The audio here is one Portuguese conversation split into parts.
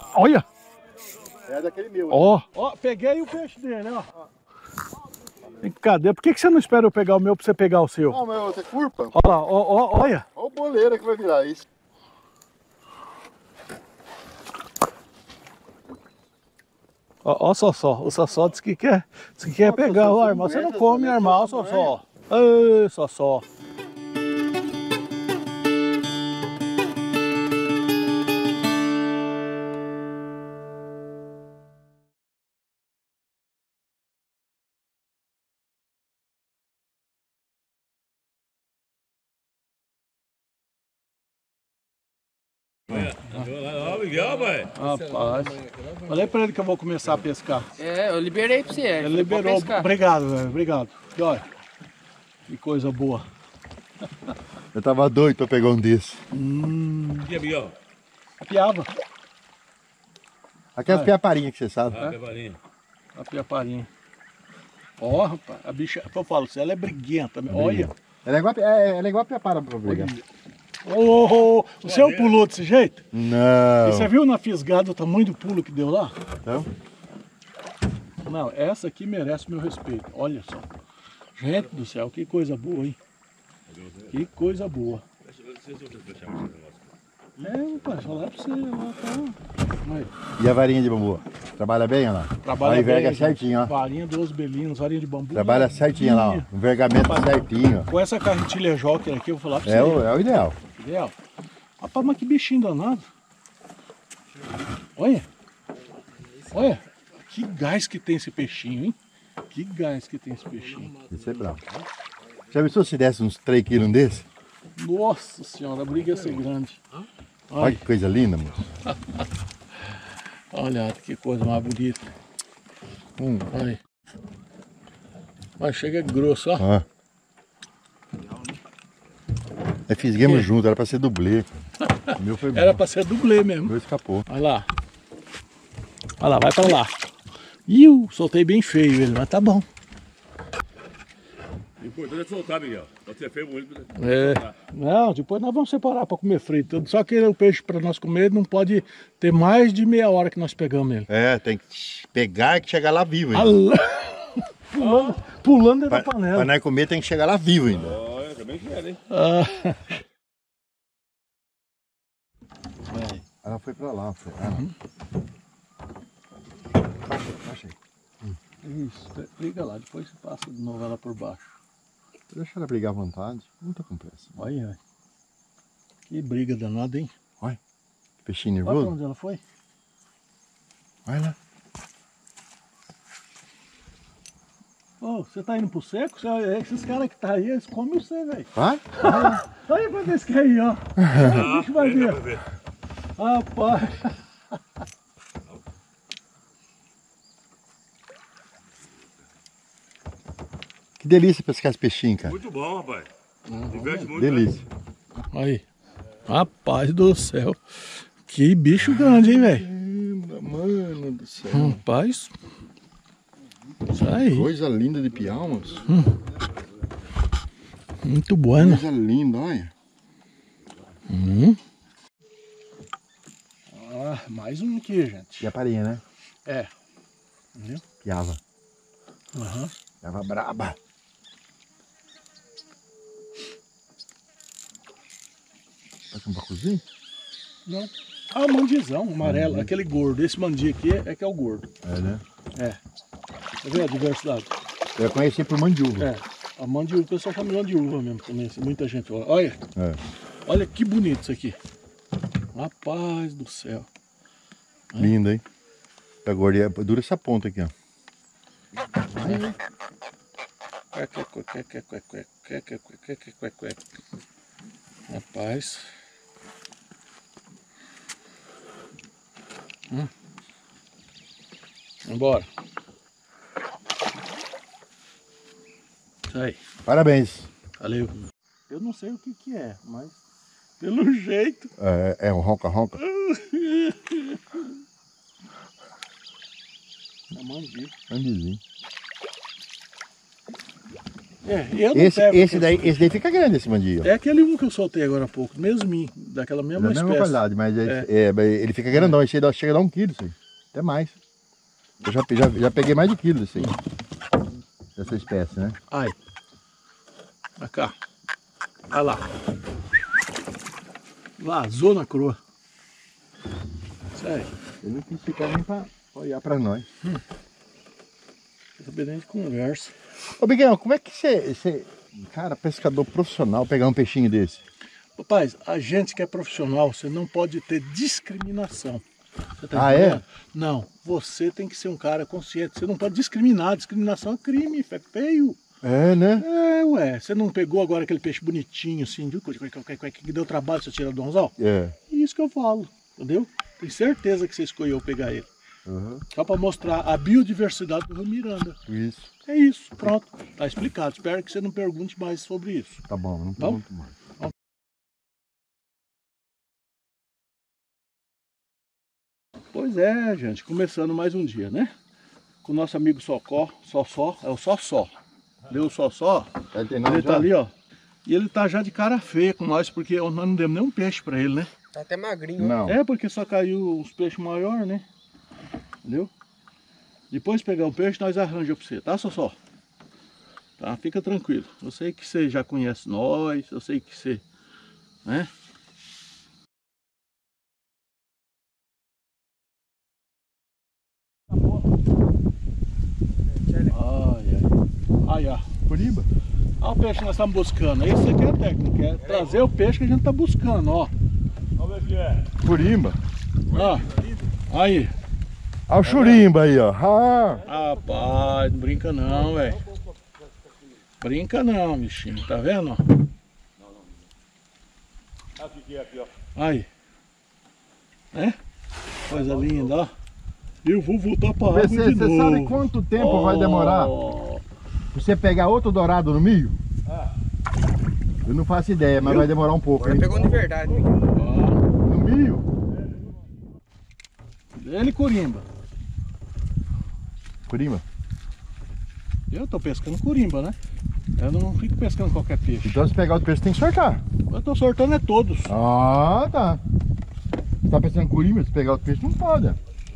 Olha! É daquele meu. Ó, ó, peguei o peixe dele, ó. Vem cá, por que você não espera eu pegar o meu pra você pegar o seu? Não, mas você curpa. Olha lá, ó, olha. Olha o boleiro que vai virar isso. Ó, o Sossó disse que quer pegar o armar. Você não come armar, o Sossó. Ê, Sossó. Ó, Miguel, pai. Rapaz, falei pra ele que eu vou começar a pescar. É, eu liberei pra você. Ele liberou, obrigado, velho, obrigado. E olha, que coisa boa. Eu tava doido pra pegar um desse. E aí, Miguel? A piaba. Aquelas piaparinhas que você sabe. Ah, Peparinha. A piaparinha. Ó, rapaz, a bicha, eu falo, ela é briguenta. Olha. Ela é igual a piapara pra brigar. O seu pulou desse jeito? Não. E você viu na fisgada o tamanho do pulo que deu lá? Então? Não, essa aqui merece meu respeito. Olha só. Gente do céu, que coisa boa, hein? Que coisa boa. Rapaz, falar pra você lá, tá. E a varinha de bambu? Trabalha bem, olha lá? Trabalha Ela enverga bem, certinho, ó. Varinha dos belinhos, varinha de bambu. Trabalha certinho lá, ó. Envergamento certinho. Com essa carretilha joker aqui, eu vou falar pra É você. o ideal. Ideal. Rapaz, mas que bichinho danado. Olha. Olha. Que gás que tem esse peixinho, hein? Que gás que tem esse peixinho. Isso é bravo. Já pensou se desse uns 3 quilos desse? Nossa senhora, a briga ia ser grande. Olha que coisa linda, moço. Olha que coisa mais bonita. Olha. Mas chega grosso, ó. Ó. Nós fizemos junto, era pra ser dublê. O meu foi bom. Era pra ser dublê mesmo. O meu escapou. Olha lá. Olha lá, vai pra lá. Iu, soltei bem feio ele, mas tá bom. O importante é soltar, Miguel. Pode ser feio, bonito. Não, depois nós vamos separar para comer frito. Só que o peixe para nós comer não pode ter mais de meia hora que nós pegamos ele. É, tem que pegar e chegar lá vivo ainda. Pulando dentro da panela. Pra nós comer tem que chegar lá vivo ainda. Olha, também quero, hein? Ela foi pra lá, foi. Baixa aí. Isso, liga lá, depois você passa de novo ela por baixo. Deixa ela brigar à vontade, não tá com pressa. Olha, que briga danada, hein? Olha, peixinho Olha pra nervoso. onde ela foi. Olha lá. Ô, você tá indo pro seco? Esses caras que tá aí, eles comem você, velho. Vai? Olha quanto esse que é aí, ó. O bicho vai ver. Rapaz. Que delícia pescar esse peixinho, cara. Muito bom, rapaz. Diverte muito. Delícia. Aí. Rapaz do céu. Que bicho grande, hein, velho? Mano do céu. Rapaz. Isso aí. Coisa linda de piau, moço. Muito bueno. Coisa linda, olha. Mais um aqui, gente. E a parinha, né? É. Viu? Piava. Aham. Piava braba. Pode um bacuzinho? Não. Ah, o mandizão, amarelo. Aquele gordo. Esse mandi aqui é que é o gordo. É, né? É. Tá vendo a diversidade? Eu conheci por mandiúva. É. A mandiúva, o pessoal chama de mandiúva mesmo também. Assim, muita gente olha. Olha. É. Olha que bonito isso aqui. Rapaz do céu. Linda, hein? Tá gorda. Dura essa ponta aqui, ó. Rapaz. Vambora. Isso aí. Parabéns. Valeu. Eu não sei o que que é, mas pelo jeito. É um ronca-ronca? É mandizinho. Mandizinho. Eu não pego Esse daí fica grande, esse mandinho. É aquele um que eu soltei agora há pouco, mesminho, daquela mesma Da espécie. mesma qualidade, mas ele fica grandão, chega a dar 1 quilo isso aí. Até mais. Eu já peguei mais de quilo desse aí. Dessa espécie, né? Aí. Pra cá. Olha lá. Vazou na coroa. Sério. Ele não quis ficar nem pra olhar pra nós. Quer saber nem de conversa. Ô, Miguel, como é que você, cara, pescador profissional, pegar um peixinho desse? Rapaz, a gente que é profissional, você não pode ter discriminação. Você tá Ah, entendendo? Não, você tem que ser um cara consciente. Você não pode discriminar. Discriminação é crime, é feio. É, né? Ué. Você não pegou agora aquele peixe bonitinho assim, viu? Que deu trabalho você tirar do anzol? É. Isso que eu falo, entendeu? Tenho certeza que você escolheu pegar ele. Uhum. Só para mostrar a biodiversidade do Rio Miranda. Isso. É isso, pronto. Tá explicado. Espero que você não pergunte mais sobre isso. Tá bom, não pergunto mais. Pois é, gente. Começando mais um dia, né? Com o nosso amigo Sossó. É o Sossó. Deu o Sossó. Ele tá ali, ó. E ele tá já de cara feia com nós, porque nós não demos nenhum peixe pra ele, né? Tá até magrinho. Não. É, porque só caiu uns peixes maiores, né? Entendeu? Depois de pegar um peixe, nós arranjamos pra você, tá, Sossó? Tá? Fica tranquilo. Eu sei que você já conhece nós, eu sei que você... né? Ai, ai. Corimba. Olha o peixe que nós estamos buscando. Esse aqui é a técnica, é trazer o peixe que a gente está buscando, ó. Vamos ver se é. Corimba. Ó, aí. Olha o churimba aí, ó. Rapaz, não brinca não, velho. Brinca não, bichinho. Tá vendo, ó? Olha o que é aqui, ó. Aí. É? Coisa linda, ó. Eu vou voltar pra água de novo. Você sabe quanto tempo vai demorar pra você pegar outro dourado no milho? Eu não faço ideia, mas vai demorar um pouco. Agora pegou de verdade, Miguel. No milho? Ele corimba. Corimba? Eu tô pescando corimba, né? Eu não fico pescando qualquer peixe. Então se pegar outro peixe tem que sortar. Eu tô sortando é todos. Ah, tá. Você tá pensando em corimba? Se pegar outro peixe não pode.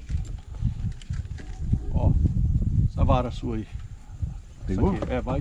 Ó, essa vara sua aí. Pegou? Aqui, vai.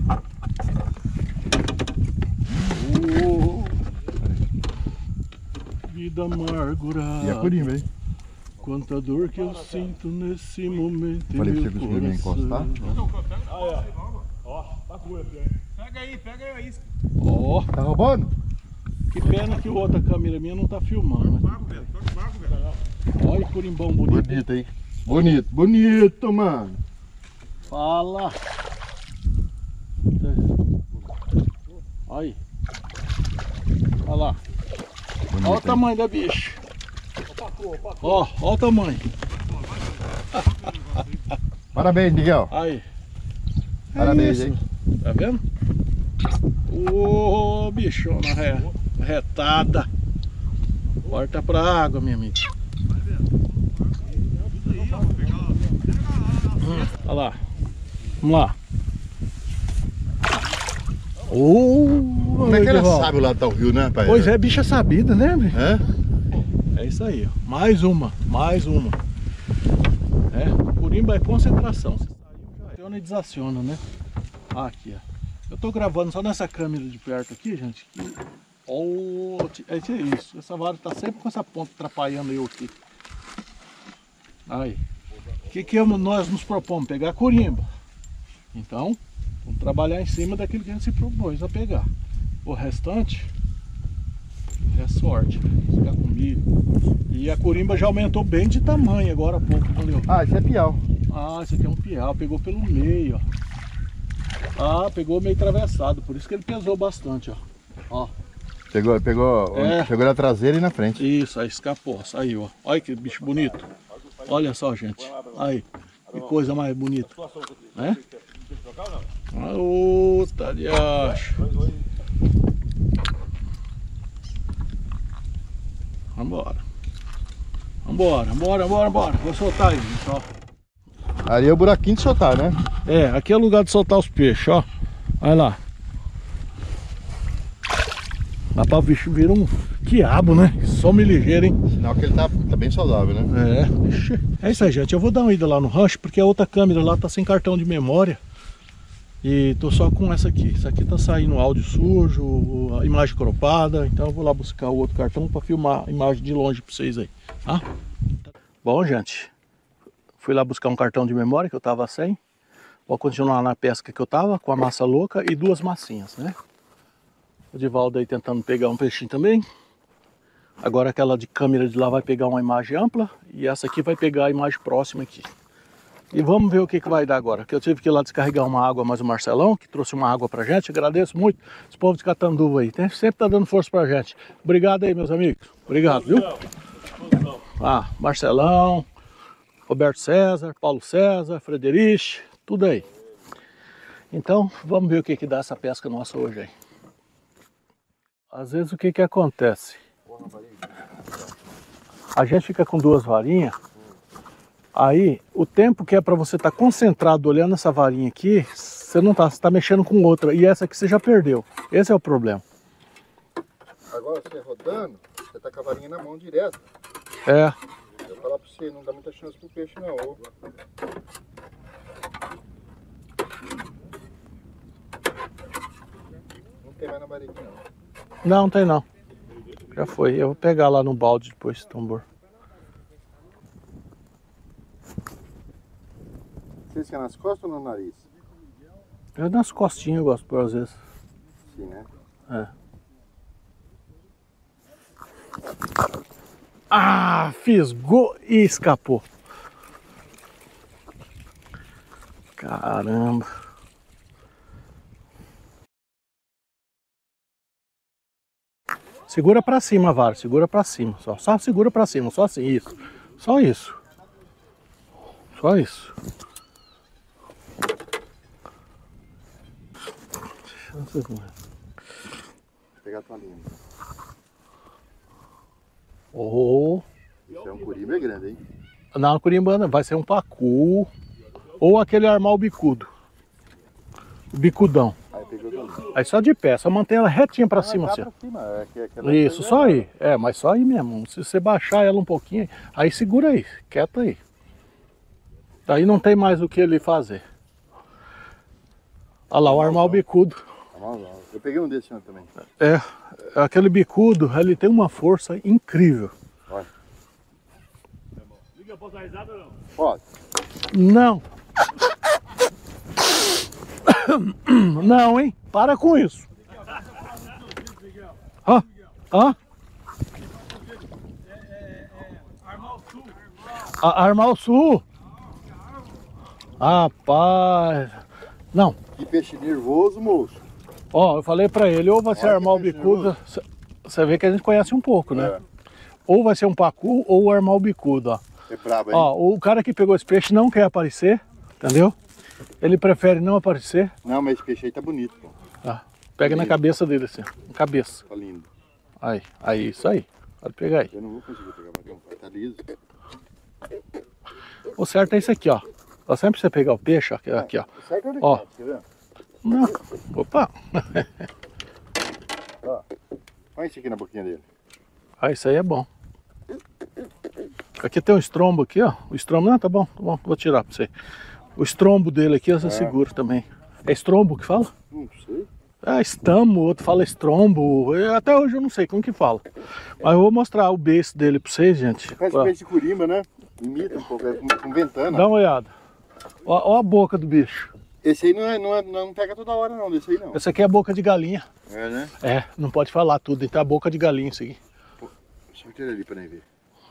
Vida amargurada. E a corimba, hein? Quanta dor que eu sinto nesse momento. Falei pra você que eu encostar. Ó, tá com aqui, hein? Pega aí a isca. Ó, Tá roubando? que pena que outra câmera minha não tá filmando. Mas... olha que corimbão bonito. Bonito, hein? Bonito, bonito, mano. Fala. Aí. Olha lá. Bonito, Olha o hein? tamanho da bicha. Ó, olha o tamanho. Parabéns, Miguel. Aí. Parabéns, isso. hein? Tá vendo? Ô, bichona retada. Volta pra água, minha amiga. Olha lá. Vamos lá. Como é que ela sabe o lado tá o rio, né, pai? Pois é, bicha sabida, né? É? É isso aí, ó. Mais uma. É, corimba é concentração. Se saiu, já aciona e desaciona, né? Aqui, ó. Eu tô gravando só nessa câmera de perto aqui, gente. É isso. Essa vara tá sempre com essa ponta atrapalhando eu aqui. Aí. O que nós nos propomos? Pegar corimba. Então, vamos trabalhar em cima daquilo que a gente se propôs a pegar. O restante é sorte, ficar comigo. E a corimba já aumentou bem de tamanho agora há pouco, entendeu? Ah, esse é piau. Ah, esse aqui é um piau, pegou pelo meio, ó. Ah, pegou meio atravessado, por isso que ele pesou bastante, ó. Ó. Pegou na traseira e na frente. Isso, aí escapou, saiu, ó. Olha que bicho bonito. Olha só, gente. Aí, que coisa mais bonita. Né? Ô, tá de acho. Vambora. Vou soltar aí, gente, ó. Ali é o buraquinho de soltar, né? É, aqui é o lugar de soltar os peixes, ó. Olha lá. Rapaz, o bicho vira um quiabo, né? Some ligeiro, hein? Sinal que ele tá bem saudável, né? É, ixi. É isso aí, gente. Eu vou dar uma ida lá no rancho, porque a outra câmera lá tá sem cartão de memória. E tô só com essa aqui. Essa aqui tá saindo áudio sujo, a imagem cropada. Então eu vou lá buscar o outro cartão para filmar a imagem de longe para vocês aí, tá? Bom, gente, fui lá buscar um cartão de memória que eu tava sem. Vou continuar na pesca que eu tava, com a massa louca e 2 massinhas, né? O Divaldo aí tentando pegar um peixinho também. Agora aquela de câmera de lá vai pegar uma imagem ampla e essa aqui vai pegar a imagem próxima aqui. E vamos ver o que vai dar agora. Que eu tive que ir lá descarregar uma água, mas o Marcelão, que trouxe uma água pra gente. Agradeço muito esse povo de Catanduva aí. Sempre tá dando força pra gente. Obrigado aí, meus amigos. Obrigado, viu? Ah, Marcelão, Roberto César, Paulo César, Frederich, tudo aí. Então, vamos ver o que dá essa pesca nossa hoje aí. Às vezes o que acontece? A gente fica com 2 varinhas. Aí, o tempo que é para você estar concentrado olhando essa varinha aqui, você não tá, você tá mexendo com outra. E essa aqui você já perdeu. Esse é o problema. Agora você rodando, você tá com a varinha na mão direto. É. Eu vou falar pra você, não dá muita chance pro peixe não. Não tem mais na varinha não. Não tem não. Já foi. Eu vou pegar lá no balde depois esse tambor. Você quer nas costas ou no nariz? Eu nas costinhas eu gosto por às vezes. Sim, né? É. Ah, fisgou e escapou. Caramba. Segura pra cima, vara. Segura pra cima. Só segura pra cima. Só assim. Isso. Só isso. Só isso. Vou pegar a tua linha. Oh. Isso é um curimba grande, hein? Não, curimba vai ser um pacu. Ou aquele armal bicudo. O bicudão. Aí só de pé, só mantém ela retinha pra cima assim. Isso, só aí. É, mas só aí mesmo. Se você baixar ela um pouquinho, aí segura aí, quieto aí. Daí não tem mais o que ele fazer. Olha lá, o armal bicudo. Eu peguei um desse também. É, aquele bicudo, ele tem uma força incrível. Olha. Liga, posso dar risada ou não? Pode. Não. Não, hein? Para com isso. Ó, ó. Armar o sul. Armar o sul. Rapaz. Não. Que peixe nervoso, moço. Ó, eu falei pra ele, ou vai ser armar o bicudo. Você vê que a gente conhece um pouco, né? É. Ou vai ser um pacu ou armar o bicudo, ó. É brabo, hein? Ó, o cara que pegou esse peixe não quer aparecer, entendeu? Ele prefere não aparecer. Não, mas esse peixe aí tá bonito, pô. Tá. Pega na cabeça dele assim, na cabeça. Tá lindo. Aí, isso aí. Pode pegar aí. Eu não vou conseguir pegar, mas tá liso. O certo é isso aqui, ó. Ó, sempre você pegar o peixe, ó, aqui, ó. Certo é Ó. quer ver? Não. Opa. Ó. Olha esse aqui na boquinha dele. Ah, isso aí é bom. Aqui tem um estrombo aqui, ó. O estrombo, não, tá bom, vou tirar pra você. O estrombo dele aqui, você segura também. É estrombo que fala? Não sei. Ah, estamo, o outro fala estrombo. Até hoje eu não sei como que fala. Mas eu vou mostrar o beiço dele pra vocês, gente. Parece peixe de curimba, né? Imita um pouco, com ventana. Dá uma olhada. Ó a boca do bicho. Esse aí não pega toda hora não, desse aí não. Essa aqui é a boca de galinha. É, né? É, não pode falar tudo, então é a boca de galinha isso aqui. Deixa eu tirar ali pra nem ver.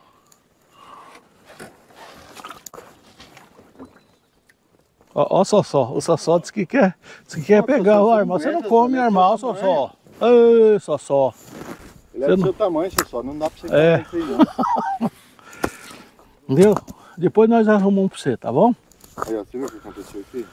Ó o Sossó disse que quer pegar o armal. Você não come armal, Sossó. Ei, Sossó. Ele é do seu tamanho, Sossó, não dá pra você É. comer isso aí não. Entendeu? Depois nós arrumamos pra você, tá bom? Aí, ó, você viu o que aconteceu aqui?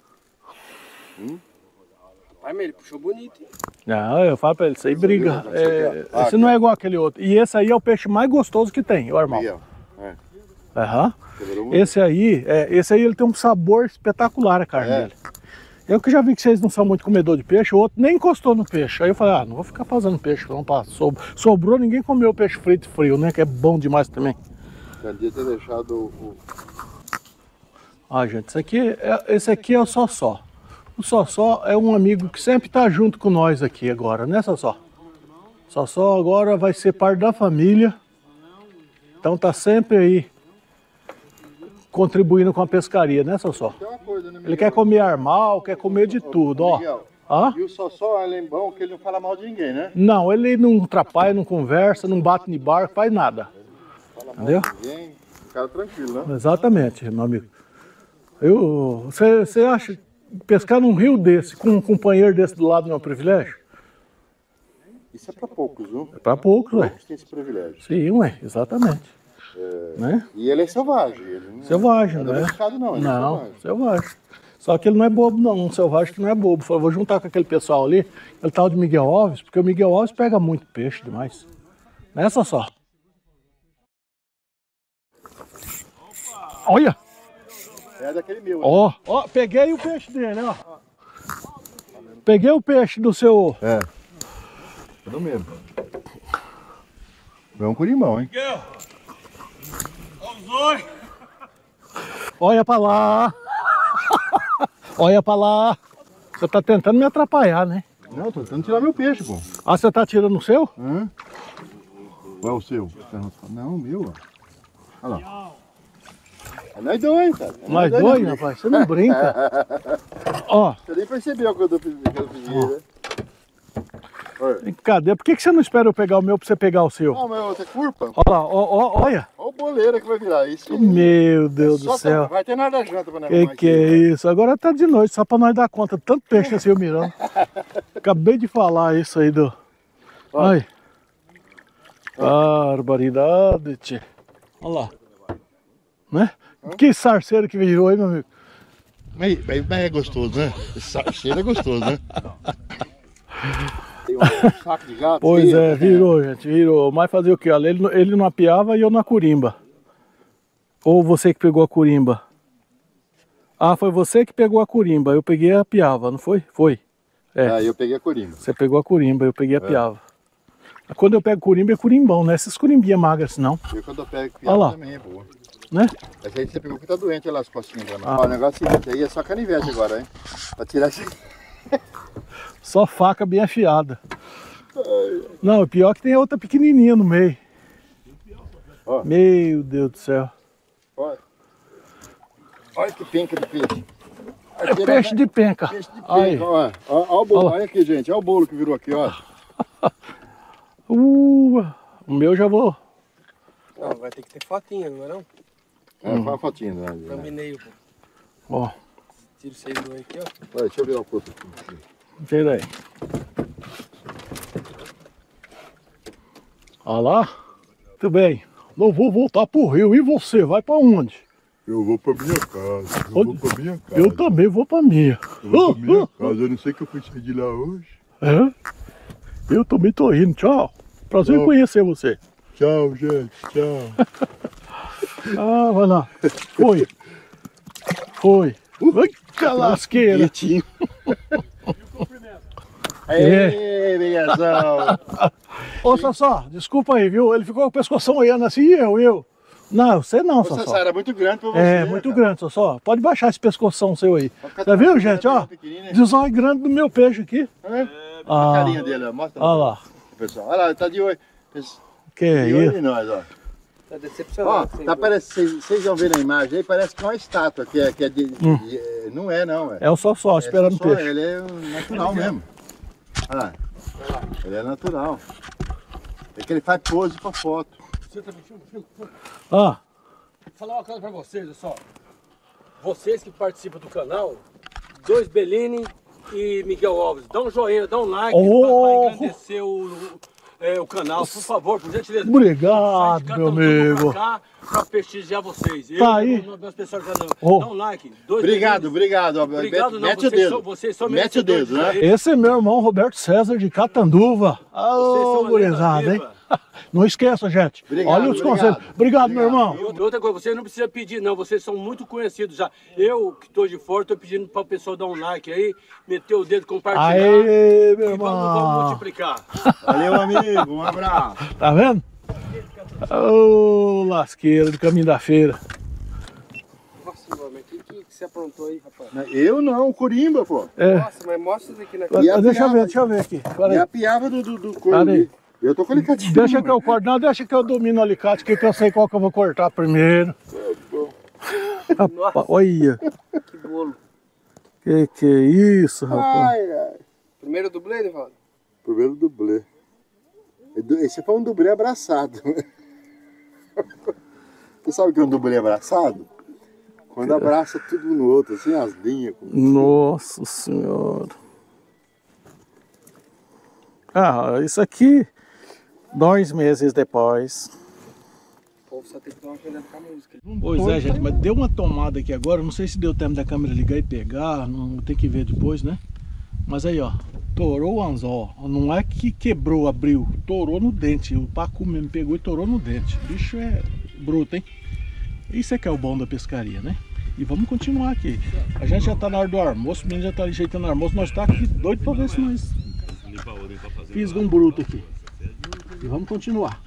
Rapaz, mas ele puxou bonito, hein? Não, eu falo pra ele, isso aí briga. Ah, Esse não é igual aquele outro. E esse aí é o peixe mais gostoso que tem, o armal. Aí, ó. É. Aham. Quebrou muito. Esse aí ele tem um sabor espetacular, a carne dele. Eu que já vi que vocês não são muito comedor de peixe, o outro nem encostou no peixe. Aí eu falei, não vou ficar fazendo peixe não, sobrou, ninguém comeu o peixe frito e frio, né? Que é bom demais também. Podia ter deixado o... Ah, gente, esse aqui é o Sossó. O Sossó é um amigo que sempre tá junto com nós aqui agora, né, Sossó? Sossó agora vai ser parte da família. Então tá sempre aí contribuindo com a pescaria, né, Sossó? Tem uma coisa, né, Miguel? Ele quer comer armal, quer comer de tudo, ó. Miguel, Hã? e o Sossó, ele é bom que ele não fala mal de ninguém, né? Não, ele não atrapalha, não conversa, não bate em barco, faz nada. Fala mal Entendeu? de ninguém, um cara tranquilo, né? Exatamente, meu amigo. Você acha que pescar num rio desse, com um companheiro desse do lado não é um privilégio? Isso é pra poucos, viu? É pra poucos, ué. Poucos têm esse privilégio. Sim, ué, exatamente. Né? E ele é selvagem. Ele não Selvagem, não é né? domesticado, não. Ele é Não, selvagem. selvagem. Só que ele não é bobo, não. Um selvagem que não é bobo. Falei, vou juntar com aquele pessoal ali, ele tal de Miguel Alves, porque o Miguel Alves pega muito peixe demais. Nessa só. Olha! É daquele meu. Ó, peguei o peixe dele, ó. Peguei o peixe do seu... É. É do mesmo. É um curimão, hein? Miguel! Ó os dois! Olha pra lá! Olha pra lá! Você tá tentando me atrapalhar, né? Não, tô tentando tirar meu peixe, pô. Ah, você tá tirando o seu? Hã? Qual é o seu? Não, o meu, ó. Olha lá. É nós dois, cara. É Nós dois, rapaz? Você não brinca. Ó. Você nem percebeu quando eu pedi, né? Cadê? Por que você não espera eu pegar o meu pra você pegar o seu? Não, mas você curpa. Olha lá, olha. Olha o boleiro que vai virar isso. Meu Deus do céu. Vai ter nada da janta pra nós arrumar Que é isso? Agora tá de noite, só pra nós dar conta. Tanto peixe assim, eu mirando. Acabei de falar isso aí do... Ai. Barbaridade, tchê. Olha lá. Né? Que sarceiro que virou aí, meu amigo. Mas é gostoso, né? Esse cheiro é gostoso, né? Tem um saco de gato. Pois é, virou, gente, virou. Mas fazer o quê? Olha, ele não apiava e eu na curimba. Ou você que pegou a curimba? Ah, foi você que pegou a curimba. Eu peguei a piava, não foi? Foi. É. Eu peguei a curimba. Você pegou a curimba, eu peguei a piava. Quando eu pego curimba é curimbão, né? Essas curimbinhas magras, não. Eu quando eu pego piava também é boa. Né? Essa aí você pegou que tá doente, olha lá as costinhas dela. Ó, o negócio é o seguinte, aí é só canivete agora, hein? Pra tirar esse... Só faca bem afiada. Não, o pior é que tem outra pequenininha no meio. Ó. Meu Deus do céu. Olha. Olha que penca de peixe. É peixe de penca. Peixe de penca, aí. Ó. Olha o bolo, olha aqui, gente. Olha o bolo que virou aqui, ó. O meu já vou. Não, vai ter que ter fotinha, não é não? Faz uma fotinha, né? Combinei, pô. Ó. Tira vocês dois aqui, ó. Olha, deixa eu virar o corpo aqui. Tira aí. Olha lá. Muito bem. Não vou voltar pro Rio. E você? Vai pra onde? Eu vou pra minha casa. Eu vou pra minha casa. Eu também vou pra minha. Eu vou pra minha casa. Eu não sei que eu fui sair de lá hoje. É? Eu também tô indo. Tchau. Prazer em conhecer você. Tchau, gente. Tchau. Ah, vai lá. Foi. Foi. Eita lasqueira. Quietinho. Ei, belezão. Ô, Sassá, desculpa aí, viu? Ele ficou com o pescoção olhando assim, e eu. Não, você não, Essa Sassá. era muito grande pra você. É, muito cara. grande, Sassá. Pode baixar esse pescoção seu aí. ficar Tá vendo, tranquilo, gente? Ó, pequenininho, né? desóio grande do meu peixe aqui. É? Ah. A carinha dele, ó. Mostra Olha lá. pessoal. Olha lá, tá de olho. Que é De olho isso? em nós, ó. Tá Ó, decepcionado. tá parecendo, vocês vão ver na imagem aí, parece que é uma estátua, que é não é não, é. É o Sossó esperando o só, peixe. ele é natural mesmo. Olha lá, ele é natural. É que ele faz pose pra foto. Ah, Vou falar uma coisa pra vocês, olha só. Vocês que participam do canal, dois Bellini e Miguel Alves, dá um joinha, dá um like Oh! pra engrandecer o canal, por favor, por gentileza. obrigado, Sai de cá, meu tamo tudo amigo. Pra cá, pra prestigiar vocês. Tá aí. Meus pessoal já não. Oh. Dá um like. Dois Obrigado, Bellinis. obrigado. Obrigado, não. Mete o dedo. Vocês são Mete o dedo, né? merecedores. Esse é meu irmão Roberto César de Catanduva. Vocês são Ô, uma gurizada, lenda hein? viva. Não esqueça, gente. Obrigado, Olha os conselhos. Obrigado, meu irmão. E outra coisa, vocês não precisam pedir não, vocês são muito conhecidos já. Eu, que estou de fora, estou pedindo para o pessoal dar um like aí, meter o dedo, compartilhar. Aê, meu e irmão. vamos multiplicar. Valeu, amigo. Um abraço. Tá vendo? Ô, lasqueira do caminho da feira. Nossa, mano, o que você aprontou aí, rapaz? Eu não, o Corimba, pô. É. Nossa, mas mostra isso aqui na Deixa eu ver aqui. Pera E aí. a piava do Pera couro. aí. Eu tô com alicatinho. Deixa que eu corto. Não, deixa que eu domino o alicate, que eu sei qual que eu vou cortar primeiro. Rapaz, olha. Que bolo. Que é isso, rapaz? Ai, ai. Primeiro dublê, Nivaldo? Primeiro dublê. Esse foi um dublê abraçado. Você sabe o que é um dublê abraçado? Quando abraça tudo um no outro, assim, as linhas. Nossa senhora. Ah, isso aqui, 2 meses depois. O povo só tem que tomar cuidado com a música. Pois é, gente, mas deu uma tomada aqui agora. Não sei se deu tempo da câmera ligar e pegar. Não tem que ver depois, né? Mas aí, ó, torou o anzol. Não é que quebrou, abriu. Torou no dente. O pacu mesmo pegou e torou no dente. O bicho é bruto, hein? Isso é que é o bom da pescaria, né? E vamos continuar aqui. A gente já tá na hora do almoço, o menino já tá ajeitando o almoço. Nós tá aqui doido pra ver se nós fisga um bruto aqui. E vamos continuar.